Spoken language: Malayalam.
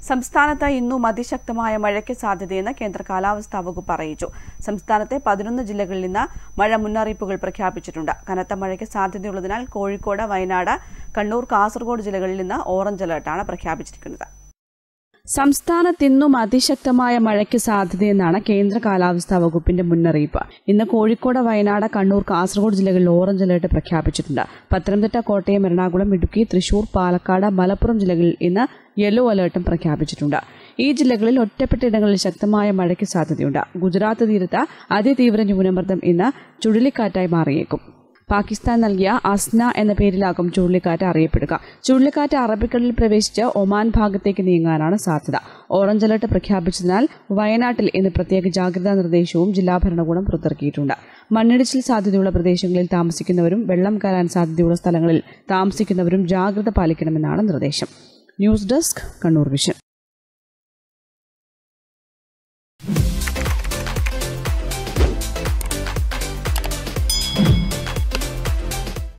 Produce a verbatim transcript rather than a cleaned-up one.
സംസ്ഥാനത്ത് ഇന്നും അതിശക്തമായ മഴയ്ക്ക് സാധ്യതയെന്ന് കേന്ദ്ര കാലാവസ്ഥാ വകുപ്പ് അറിയിച്ചു. സംസ്ഥാനത്തെ പതിനൊന്ന് ജില്ലകളിൽ നിന്ന് മഴ മുന്നറിയിപ്പുകൾ പ്രഖ്യാപിച്ചിട്ടുണ്ട്. കനത്ത മഴയ്ക്ക് സാധ്യതയുള്ളതിനാൽ കോഴിക്കോട്, വയനാട്, കണ്ണൂർ, കാസർഗോഡ് ജില്ലകളിൽ നിന്ന് ഓറഞ്ച് അലർട്ടാണ് പ്രഖ്യാപിച്ചിരിക്കുന്നത്. സംസ്ഥാനത്ത് ഇന്നും അതിശക്തമായ മഴയ്ക്ക് സാധ്യതയെന്നാണ് കേന്ദ്ര കാലാവസ്ഥാ വകുപ്പിന്റെ മുന്നറിയിപ്പ്. ഇന്ന് കോഴിക്കോട്, വയനാട്, കണ്ണൂർ, കാസർഗോഡ് ജില്ലകളിൽ ഓറഞ്ച് അലർട്ട് പ്രഖ്യാപിച്ചിട്ടുണ്ട്. പത്തനംതിട്ട, കോട്ടയം, എറണാകുളം, ഇടുക്കി, തൃശൂർ, പാലക്കാട്, മലപ്പുറം ജില്ലകളിൽ ഇന്ന് യെല്ലോ അലർട്ടും പ്രഖ്യാപിച്ചിട്ടുണ്ട്. ഈ ജില്ലകളിൽ ഒറ്റപ്പെട്ടയിടങ്ങളിൽ ശക്തമായ മഴയ്ക്ക് സാധ്യതയുണ്ട്. ഗുജറാത്ത് തീരത്ത് അതിതീവ്ര ന്യൂനമർദ്ദം ഇന്ന് ചുഴലിക്കാറ്റായി മാറിയേക്കും. പാകിസ്ഥാൻ നൽകിയ അസ്ന എന്ന പേരിലാകും ചുഴലിക്കാറ്റ് അറിയപ്പെടുക. ചുഴലിക്കാറ്റ് അറബിക്കടലിൽ പ്രവേശിച്ച് ഒമാൻ ഭാഗത്തേക്ക് നീങ്ങാനാണ് സാധ്യത. ഓറഞ്ച് അലർട്ട് പ്രഖ്യാപിച്ചതിനാൽ വയനാട്ടിൽ ഇന്ന് പ്രത്യേക ജാഗ്രതാ നിർദ്ദേശവും ജില്ലാ ഭരണകൂടം പുറത്തിറക്കിയിട്ടുണ്ട്. മണ്ണിടിച്ചിൽ സാധ്യതയുള്ള പ്രദേശങ്ങളിൽ താമസിക്കുന്നവരും വെള്ളം കയറാൻ സാധ്യതയുള്ള സ്ഥലങ്ങളിൽ താമസിക്കുന്നവരും ജാഗ്രത പാലിക്കണമെന്നാണ് നിർദ്ദേശം. News desk, Kannur vision.